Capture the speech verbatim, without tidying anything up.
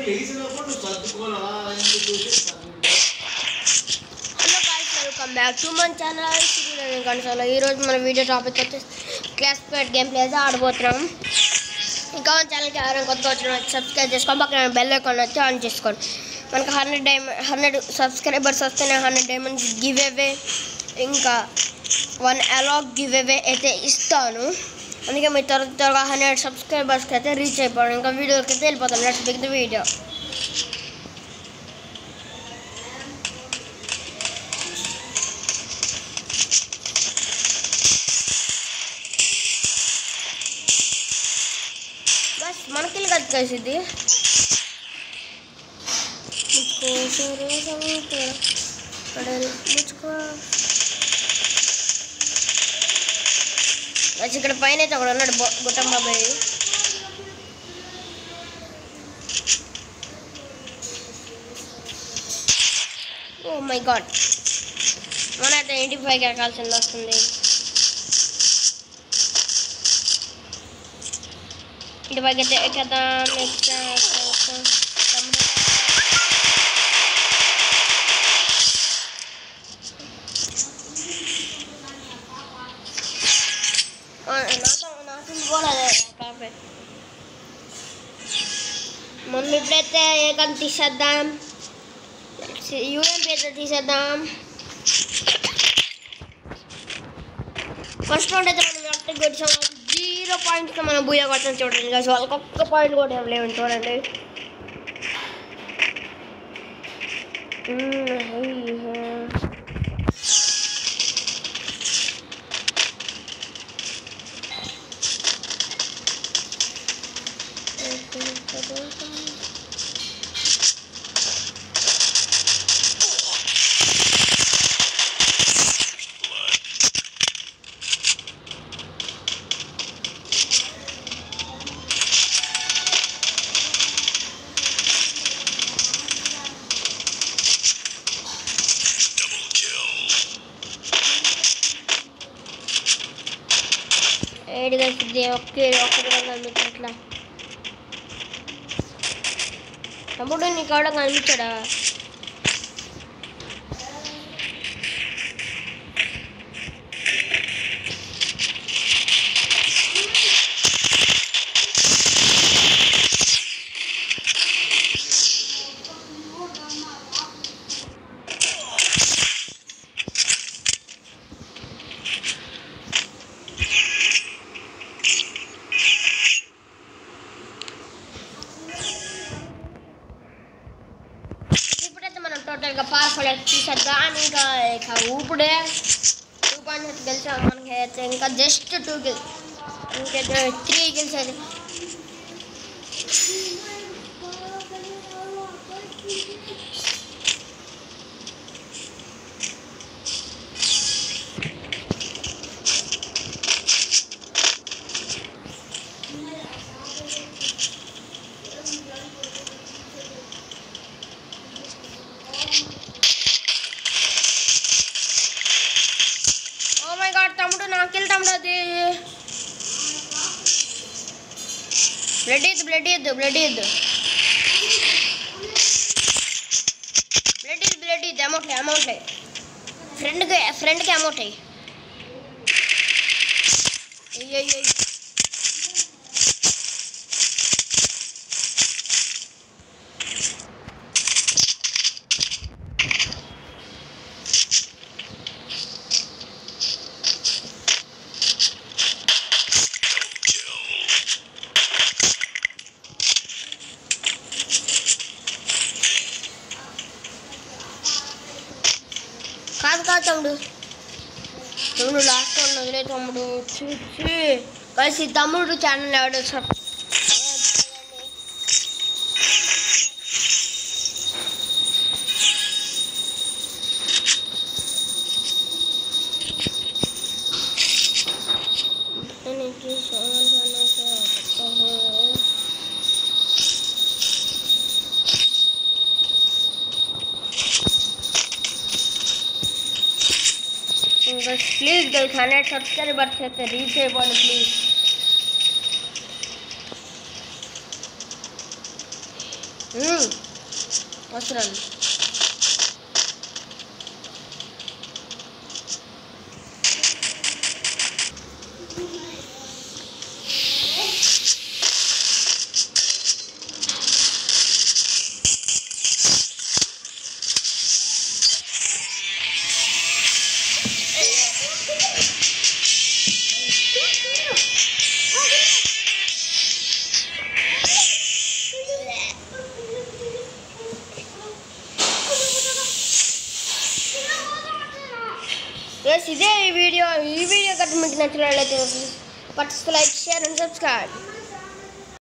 Welcome back to మన channel Console. ఈరోజు మన వీడియో టాపిక్ వచ్చేసి క్లాస్ ప్లేట్ గేమ్ ప్లే అయితే ఆడబోతున్నాం. ఇంకా మన ఛానల్కి ఎవరైనా కొత్తగా వచ్చిన సబ్స్క్రైబ్ చేసుకోండి, పక్కన బెల్ ఐకాన్ వచ్చి ఆన్ చేసుకోండి. మనకు హండ్రెడ్ డైమండ్ హండ్రెడ్ సబ్స్క్రైబర్స్ వస్తేనే హండ్రెడ్ డైమండ్స్ గివ్ అవే, ఇంకా వన్ అలాగ్ గివ్ అవే అయితే ఇస్తాను. అందుకే మీరు త్వర త్వరగా హండ్రెడ్ సబ్స్క్రైబర్స్కి అయితే రీచ్ అయిపోవడం. ఇంకా వీడియోకి అయితే వెళ్ళిపోతాం. Let's begin the video. बस मन के लिए कैसी थी मुझको बस ఇక్కడ పైన అయితే ఒకడు ఉన్నాడు గుట్టం బాబాయ్. ఓ మై గాడ్, మన అయితే ఎయిటీ ఫైవ్ ఎక్కాల్సింది వస్తుంది. ఇటు పైకి అయితే ఎక్కేద్దాం. మనం ఇప్పుడైతే ఏ గన్ తీసేద్దాం, యూఎంపీ అయితే తీసేద్దాం. ఫస్ట్ రౌండ్ అయితే మనం యాక్టివ్ కొట్టాం. జీరో పాయింట్స్తో మనం బూయా కొట్టాం. చూడండి కదా, వాళ్ళకి ఒక్క పాయింట్ కూడా ఇవ్వలేము. చూడండి ఏడు కలిసింది. ఒకే ఒక్కటి కూడా కనిపించట్లా. తమ్ముడు నీకు కూడా కనిపించాడా? టోటల్గా పార్ఫల్ తీసేద్దాం. ఇంకా ఇక ఊపుడే టూ పాయింట్స్ గెలిచాం. మనకి అయితే ఇంకా జస్ట్ టూ గిల్, ఇంకైతే త్రీ గిల్స్ అయితే. తమ్ముడు నాకు వెళ్ళి తమ్ముడు అది బ్లడ్ ఇద్దు బ్లడ్ ఇద్దు బ్లడ్ ఇద్దు బ్లడ్ ఇద్దు బ్లడ్ ఇద్దు అమౌంట్ అమౌంట్ ఫ్రెండ్కి ఫ్రెండ్కి అమౌంట్ అయ్యి. అయ్యో కాదు కాదు తమ్ముడు, తమ్ముడు లాస్ట్ వదిలే తమ్ముడు. చూసి కలిసి తమ్ముడు ఛానల్ ఎవడో సబ్ बस प्लीज गाइस हंड्रेड सब्सक्राइबर्स అయితే రీచ్ అయిపోండి ప్లీజ్. వస్తున్నాను. Yes, ఇదే ఈ వీడియో ఈ వీడియో కనుక మీకు నచ్చినట్లయితే please like share and subscribe.